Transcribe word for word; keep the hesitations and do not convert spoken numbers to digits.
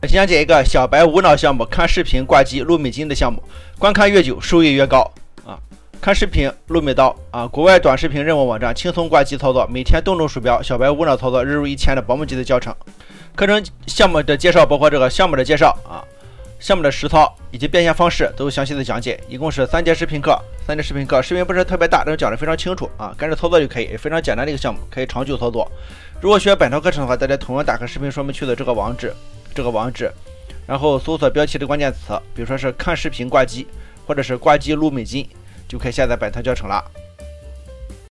先讲解一个小白无脑项目，看视频挂机录美金的项目，观看越久收益越高啊！看视频录美刀啊！国外短视频任务网站轻松挂机操作，每天动动鼠标，小白无脑操作，日入一千的保姆级的教程。课程项目的介绍包括这个项目的介绍啊，项目的实操以及变现方式都有详细的讲解，一共是三节视频课。三节视频课视频不是特别大，但是讲的非常清楚啊，跟着操作就可以，非常简单的一个项目，可以长久操作。如果学本套课程的话，大家同样打开视频说明区的这个网址，这个网址，然后搜索标题的关键词，比如说是看视频挂机，或者是挂机录美金，就可以下载本套教程了。